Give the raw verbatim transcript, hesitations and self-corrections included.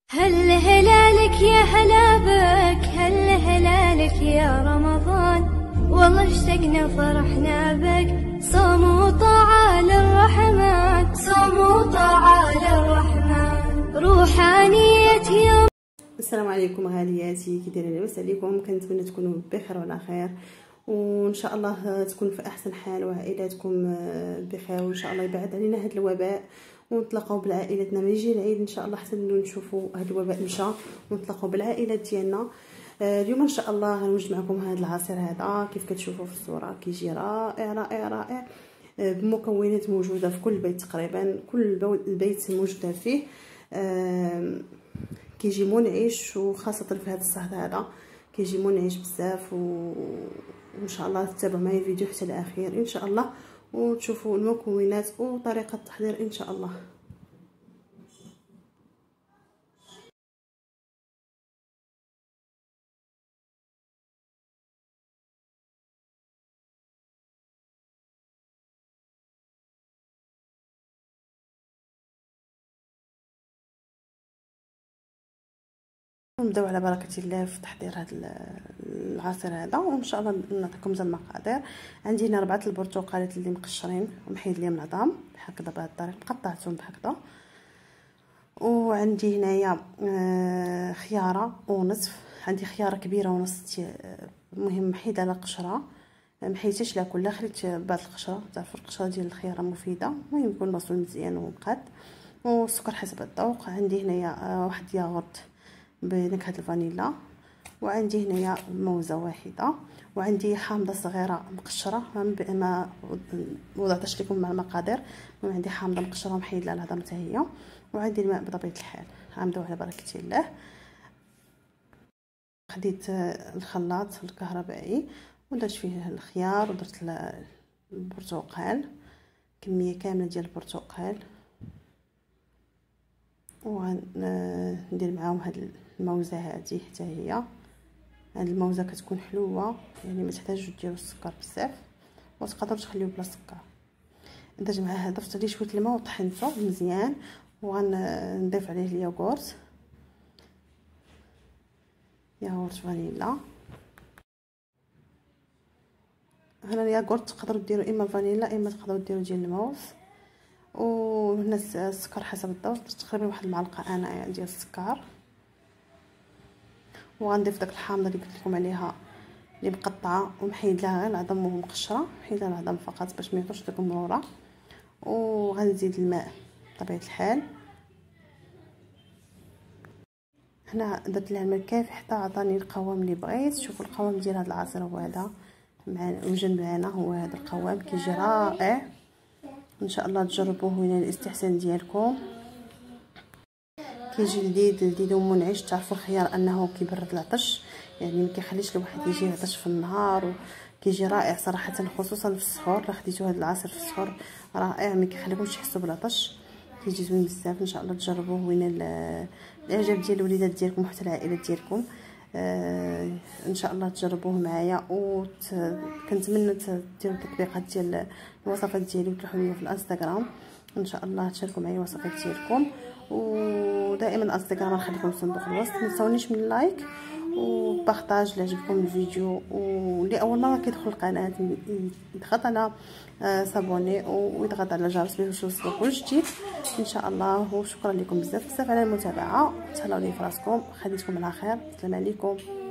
هل هلالك يا هلا بك، هل هلالك يا رمضان، والله اشتقنا فرحنا بك. صوم وطاعة للرحمن، صوم وطاعة للرحمن، روحانية يوم. السلام عليكم غالياتي، كي دايرين؟ لاباس عليكم؟ كنتمنى تكونوا بخير وعلى خير، وان شاء الله تكون في احسن حال وعائلاتكم بخير، وان شاء الله يبعد علينا هذا الوباء ونتلاقاو بالعائلاتنا ما يجي العيد ان شاء الله حتى نشوفوا هذا الوباء مشى ونتلاقاو بالعائلات ديالنا. اليوم ان شاء الله غنوجد معكم هذا العصير هذا كيف كتشوفوا في الصوره، كيجي رائع رائع رائع بمكونات موجوده في كل بيت تقريبا، كل البيت موجوده فيه. كيجي منعش، وخاصه في هذا الصهد هذا كيجي منعش بزاف، وان شاء الله تتابعوا معايا الفيديو حتى الاخير ان شاء الله وتشوفوا المكونات وطريقه التحضير ان شاء الله. نبداو على بركه الله في تحضير هذا العصير هذا، وان شاء الله نعطيكم زي المقادير. عندي هنا اربعه البرتقالات اللي مقشرين ومحيد ليهم العظام هكذا بهذه الطريقه، قطعتهم بهكذا. وعندي هنايا خياره ونصف، عندي خياره كبيره ونص، المهم محيده على قشره، محيتش لا كلها، خليت بعض القشره، تعرفوا القشره ديال الخياره مفيده، المهم يكون مغسول مزيان ومقاد. والسكر حسب الذوق. عندي هنايا واحد ياغورت بنكهه الفانيلا، وعندي هنايا موزه واحده، وعندي حامضه صغيره مقشره ما وضعتش لكم مع المقادير، المهم عندي حامضه مقشره محيد لها الهضم حتى هي، وعندي الماء بطبيعه الحال. غنبداو على بركه الله. خديت الخلاط الكهربائي ودرت فيه الخيار، ودرت البرتقال كميه كامله ديال البرتقال، وندير معاهم هاد الموزه هذه حتى هي. هاد الموزه كتكون حلوه، يعني ما تحتاجوش ديروا السكر بزاف، وتقدروا تخليوه بلا سكر. ندير معاه ضفت عليه شويه الماء وطحنته مزيان، وغنضيف عليه الياغورت، ياغورت فانيلا. هنا الياغورت تقدروا ديروا اما فانيلا اما تقدروا ديروا ديال الموز، وهنا السكر حسب الذوق، درت تقريبا واحد المعلقه انا ديال السكر. وغنضيف داك الحامضه اللي قلت لكم عليها اللي مقطعه ومحيد لها غير العظم ومقشره، محيد لها العظم فقط باش ما يعطوش داك المروره. وغنزيد الماء بطبيعه الحال. هنا درت لها الماء كافي حتى عطاني القوام اللي بغيت. شوفوا القوام ديال هذا العصير هو هذا معنا وجن معنا، هو هذا القوام كيجي رائع. ان شاء الله تجربوه من الاستحسان ديالكم، كيجي لذيذ لذيذ ومنعش. تعرفوا الخيار انه كيبرد العطش، يعني ما كيخليش الواحد يجي يعطش في النهار، وكيجي رائع صراحه خصوصا في السحور. الا خديتو هذا العصير في السحور رائع، ما كيخليكمش تحسوا بالعطش، كيجي زوين بزاف. ان شاء الله تجربوه وين الاعجاب ديال الوليدات ديالكم وحتى العائلات ديالكم. آه ان شاء الله تجربوه معايا، وكنتمنى ديروا التطبيقات ديال الوصفات ديالي وتلوحوا لي في الانستغرام. ان شاء الله تشاركوا معايا الوصفات ديالكم، ودائما الانستغرام غنخليكم في صندوق الوصف. ما تنساونيش من اللايك وبارطاج اللي عجبكم الفيديو، واللي اول مره كيدخل القناه يضغط على صابوني ويضغط على الجرس باش يوصلوا كل جديد ان شاء الله. وشكرا لكم بزاف بزاف على المتابعه، تهلاو لي في راسكم، خليتكم على خير، السلام عليكم.